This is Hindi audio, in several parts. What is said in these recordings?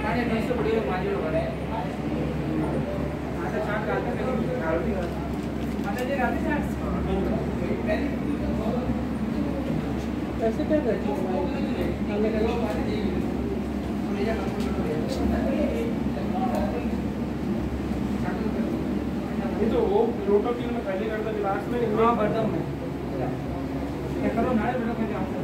कैसे क्या करती ये तो वो रोटो की में पहले करता गिलास में हां बर्तन में क्या करो ना बेटा मैं जाऊंगा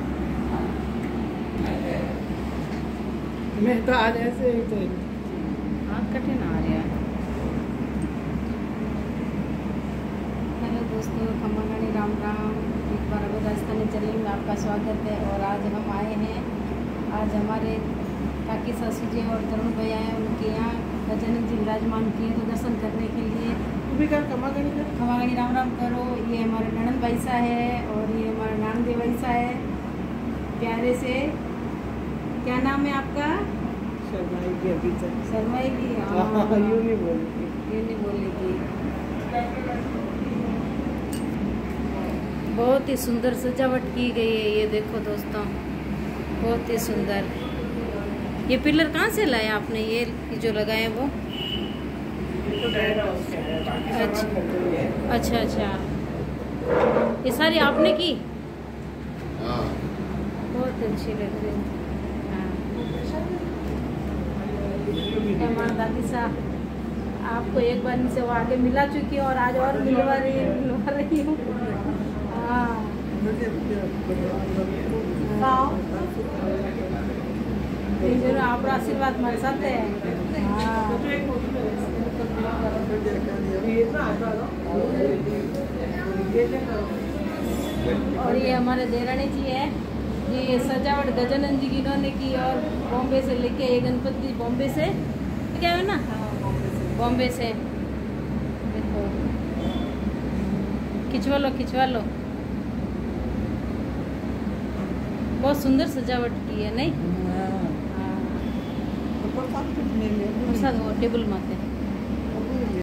मैं तो आज ऐसे ही तो हाथ कठिन आ रहा है। हेलो दोस्तों, खम्मागानी राम राम। एक बार राजस्थानी चैनल में आपका स्वागत है। और आज हम आए हैं, आज हमारे काकी सासू जी और तरुण भैया हैं, उनके यहाँ गजानन जी विराजमान किए तो दर्शन करने के लिए। खम्मागानी राम राम करो। ये हमारे ननंद भाईसा है और ये हमारा नानदे भाईसा है। प्यारे से क्या नाम है आपका? शर्माई भी। यूँ नहीं बोलेगी। बहुत ही सुंदर सजावट की गई है। ये देखो दोस्तों, बहुत ही सुंदर। ये पिलर कहाँ से लाए आपने? ये जो लगाए वो? अच्छा अच्छा, ये सारी आपने की? बहुत अच्छी लग रही है। हमारा दादी साहब आपको एक बार इनसे वो आगे मिला चुकी है और आज और मिलवा रही हूँ। हाँ, आप आशीर्वाद हमारे साथ है। हाँ, और ये हमारे देरानी जी है। ये सजावट गजानन जी की इन्होंने की और बॉम्बे से लेके ये गणपति बॉम्बे से क्या है ना, बॉम्बे से। देखो, खिंचवा लो खिंचवा लो। बहुत सुंदर सजावट की है नहीं? हाँ, टेबल माते